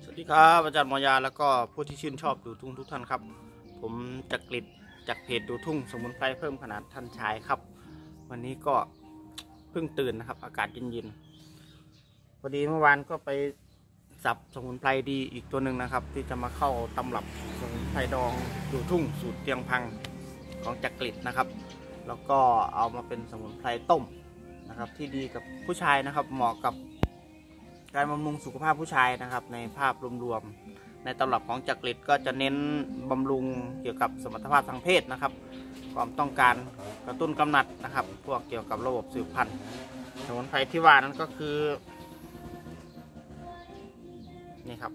วัสดีครับอาจารย์หมอยาแล้วก็ผู้ที่ชื่นชอบดูทุ่งทุกท่านครับผมจักริดจากเพจดูทุ่งสมุนไพรเพิ่มขนาดท่านชายครับวันนี้ก็เพิ่งตื่นนะครับอากาศเย็นๆพอดีเมื่อวานก็ไปสับสมุนไพรดีอีกตัวหนึ่งนะครับที่จะมาเข้าตำรับสมุนไพรดองดูทุ่งสูตรเตียงพังของจักริดนะครับแล้วก็เอามาเป็นสมุนไพรต้มนะครับที่ดีกับผู้ชายนะครับเหมาะกับการบำรุงสุขภาพผู้ชายนะครับในภาพรวมๆในตำรับของจักริดก็จะเน้นบำรุงเกี่ยวกับสมรรถภาพทางเพศนะครับความต้องการกระตุ้นกำหนัดนะครับพวกเกี่ยวกับระบบสืบพันธุ์สมุนไพรที่ว่านั้นก็คือนี่ครับ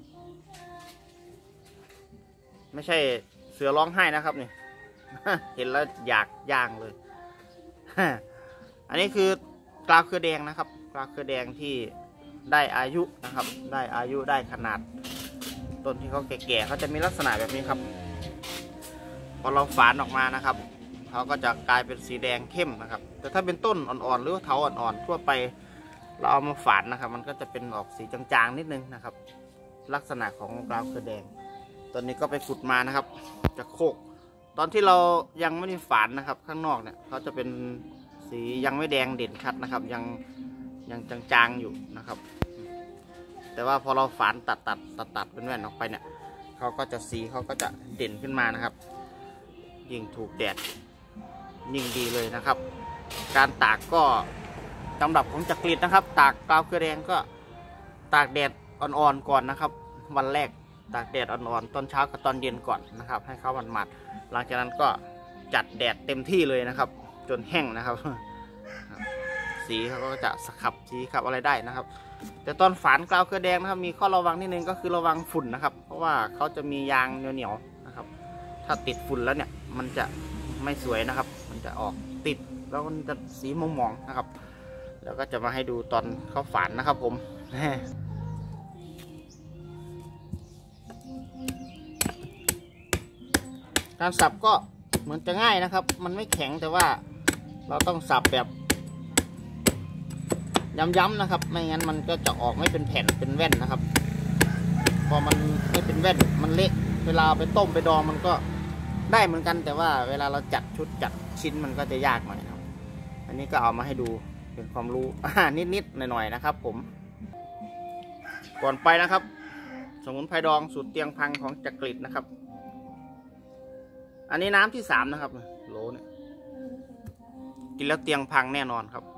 ไม่ใช่เสือร้องไห้นะครับนี่ เห็นแล้วอยากย่างเลย อันนี้คือกลาวเครือแดงนะครับกลาวเครือแดงที่ได้อายุนะครับได้อายุได้ขนาดต้นที่เขาแก่ๆเขาจะมีลักษณะแบบนี้ครับพอเราฝานออกมานะครับเขาก็จะกลายเป็นสีแดงเข้มนะครับแต่ถ้าเป็นต้นอ่อนๆหรือว่าเถาอ่อนๆทั่วไปเราเอามาฝานนะครับมันก็จะเป็นออกสีจางๆนิดนึงนะครับลักษณะของกลาวเครือแดงตอนนี้ก็ไปขุดมานะครับจากโคกตอนที่เรายังไม่ได้ฝานนะครับข้างนอกเนี่ยเขาจะเป็นสียังไม่แดงเด่นชัดนะครับยังจางๆอยู่นะครับแต่ว่าพอเราฝานตัดเป็นแว่นออกไปเนี่ยเขาก็จะสีเขาก็จะเด่นขึ้นมานะครับยิ่งถูกแดดยิ่งดีเลยนะครับการตากก็ตำรับของจักริดนะครับตากกลาวเครือแดงก็ตากแดดอ่อนๆก่อนนะครับวันแรกตากแดดอ่อนๆตอนเช้ากับตอนเย็นก่อนนะครับให้เขาหมาดๆหลังจากนั้นก็จัดแดดเต็มที่เลยนะครับจนแห้งนะครับสีเขาก็จะสครับสีขับอะไรได้นะครับแต่ตอนฝานกลาวเครือแดงนะครับมีข้อระวังนิดนึงก็คือระวังฝุ่นนะครับเพราะว่าเขาจะมียางเหนียวๆนะครับถ้าติดฝุ่นแล้วเนี่ยมันจะไม่สวยนะครับมันจะออกติดแล้วมันจะสีม่วงๆนะครับแล้วก็จะมาให้ดูตอนเขาฝานนะครับผมการสับก็เหมือนจะง่ายนะครับมันไม่แข็งแต่ว่าเราต้องสับแบบย้ำๆนะครับไม่งั้นมันก็จะออกไม่เป็นแผ่นเป็นแว่นนะครับพอมันไม่เป็นแว่นมันเละเวลาไปต้มไปดองมันก็ได้เหมือนกันแต่ว่าเวลาเราจัดชุดจัดชิ้นมันก็จะยากหน่อยนะครับอันนี้ก็เอามาให้ดูเป็นความรู้นิดๆหน่อยๆนะครับผมก่อนไปนะครับสมุนไพรดองสูตรเตียงพังของจักริดนะครับอันนี้น้ำที่3นะครับโหลเนี่ยกินแล้วเตียงพังแน่นอนครับ